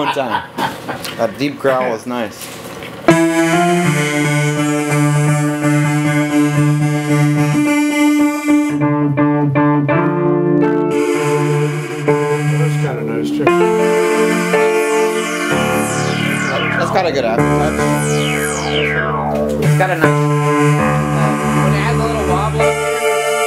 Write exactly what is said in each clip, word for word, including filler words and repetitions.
every time. That deep growl is nice. That's kind of nice too. That's got a good aftertaste. It's got a nice. Uh, when it has a little wobble up there.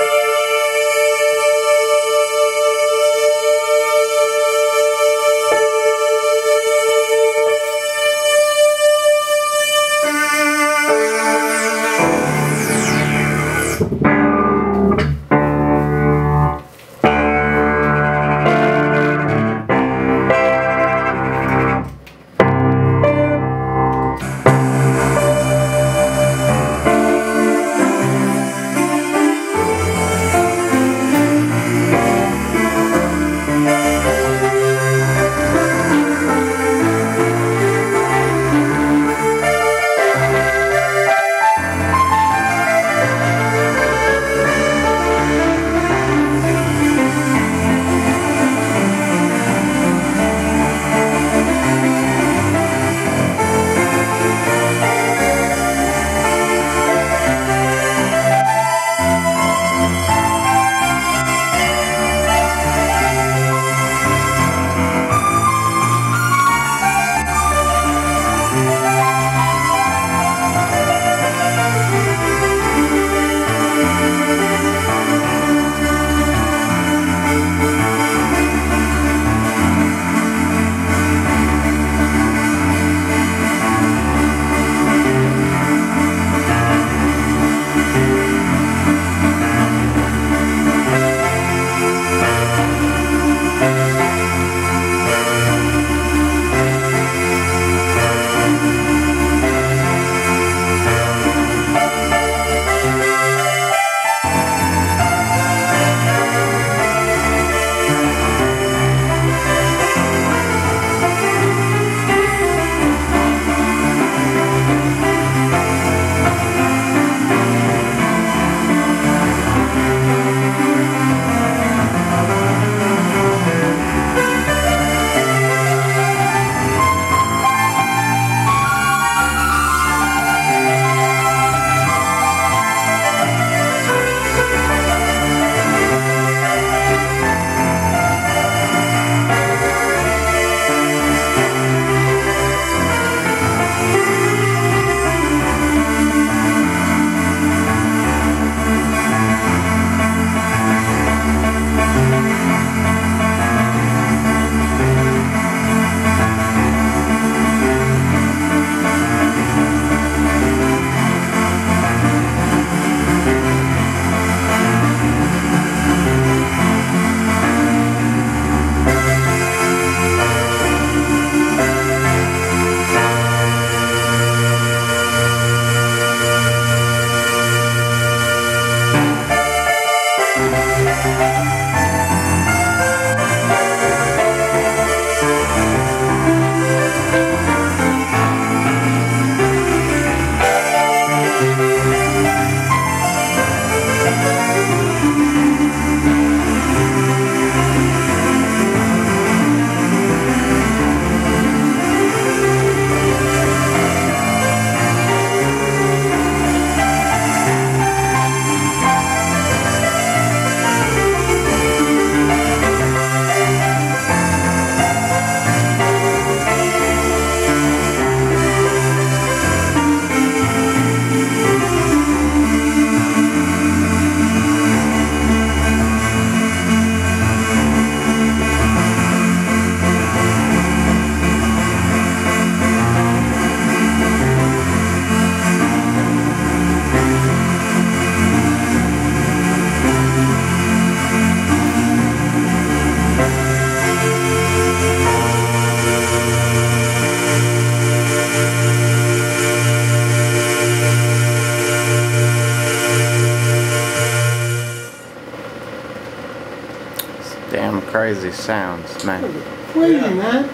Damn crazy sounds, man. Crazy, yeah. man.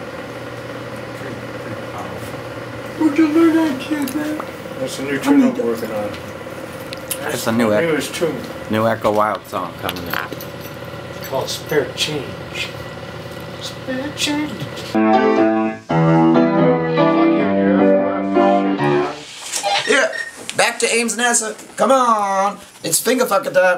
Where'd you learn that shit, man? That's a new tune I'm working on. That's it's a new echo, newest tune. New Echo Wild song coming out. It's called Spare Change. Spare Change. Yeah, back to Ames NASA. Come on, it's finger fucking time.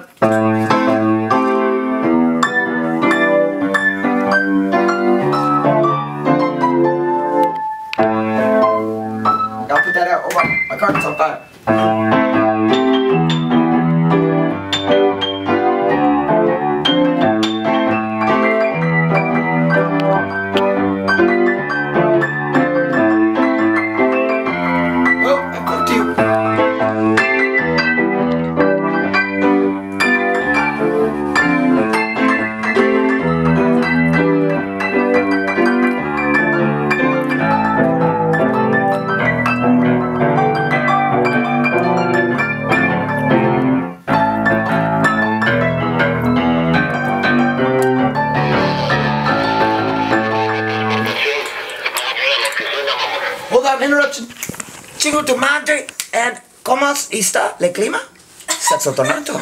Gotta put that out. Oh my, my carpet's on fire. Hold on, interruption. Chingo tu madre, and ¿cómo está el clima? Sexo tornado.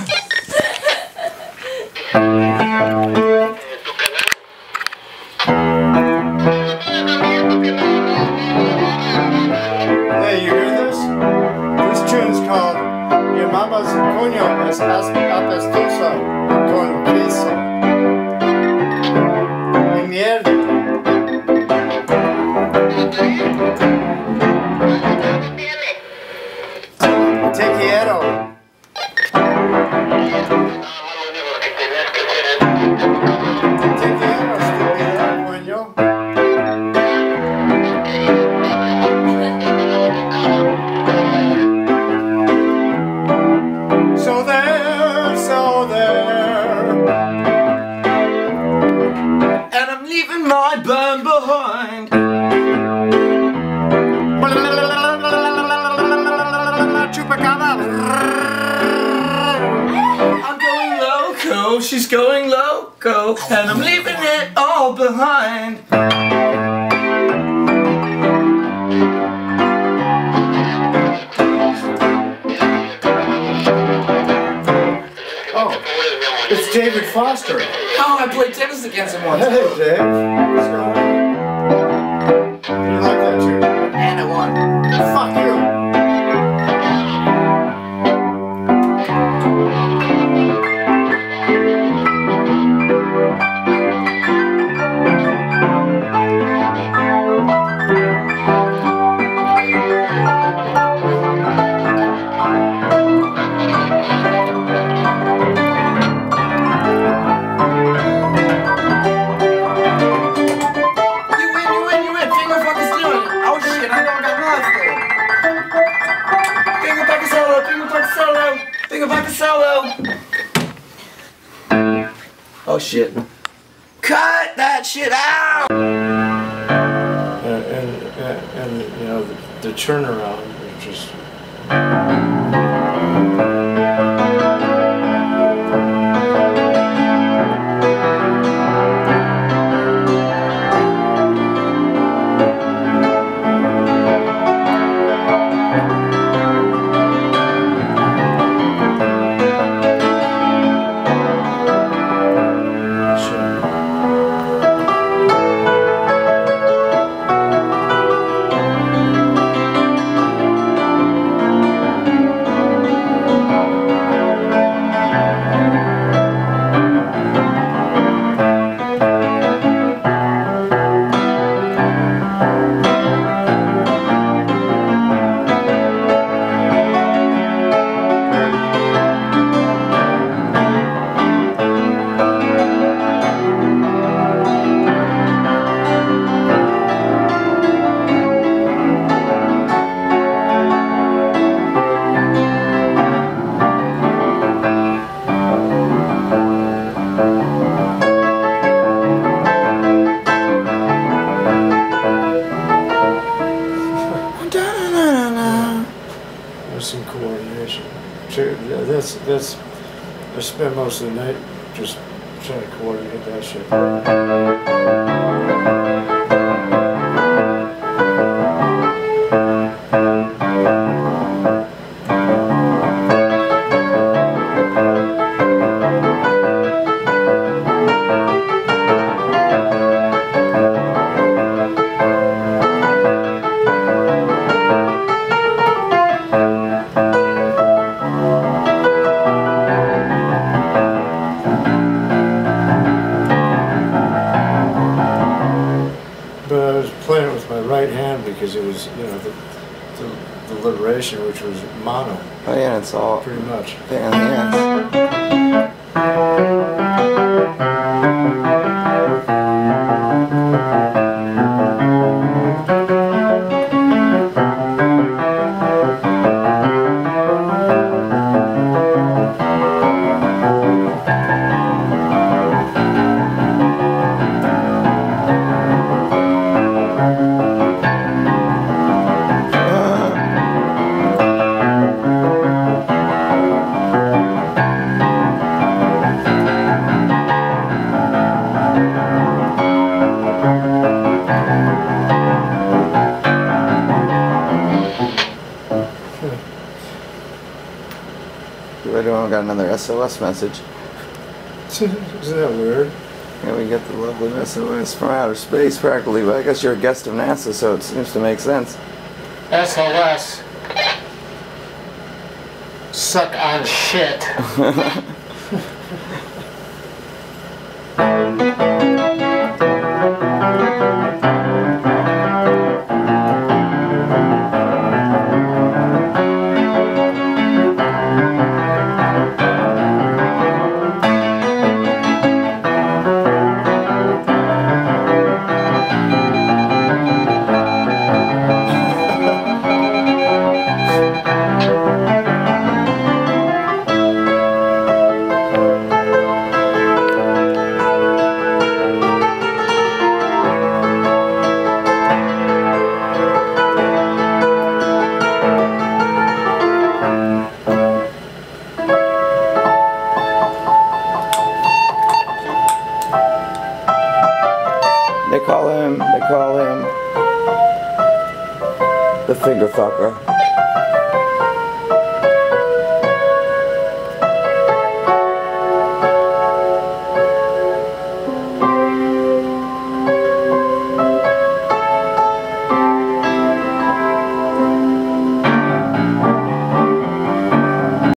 Hey, you hear this? This tune's called Your Mama's Coño es Apestosa con Queso. Y mierda. Te quiero. Te quiero, estúpido, coño. So there, so there. And I'm leaving my burn behind. I'm going loco, she's going loco, and I'm leaving it all behind. Oh, it's David Foster. Oh, I played tennis against him once. Hey, Dave. What's going on? You like that tune? And I won. Fuck you. Solo. Oh shit. Cut that shit out! And, and, and, and you know, the, the turnaround is just... Some coordination. That's that's. I spent most of the night just trying to coordinate that shit. generation, which was mono, Oh yeah, it's all pretty much. pain in the ass. I don't got another S O S message. Isn't that weird? Yeah, we get the lovely S O S from outer space practically, but I guess you're a guest of NASA, so it seems to make sense. S O S. Suck on shit. They call him, they call him the finger fucker.